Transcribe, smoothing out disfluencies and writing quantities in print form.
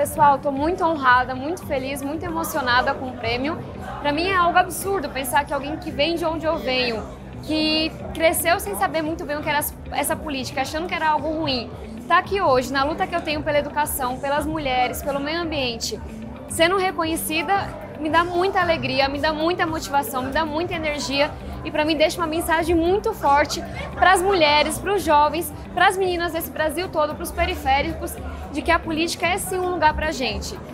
pessoal, estou muito honrada, muito feliz, muito emocionada com o prêmio. Para mim é algo absurdo pensar que alguém que vem de onde eu venho, que cresceu sem saber muito bem o que era essa política, achando que era algo ruim, tá aqui hoje, na luta que eu tenho pela educação, pelas mulheres, pelo meio ambiente, sendo reconhecida, me dá muita alegria, me dá muita motivação, me dá muita energia e para mim deixa uma mensagem muito forte para as mulheres, para os jovens, para as meninas desse Brasil todo, para os periféricos, de que a política é sim um lugar para a gente.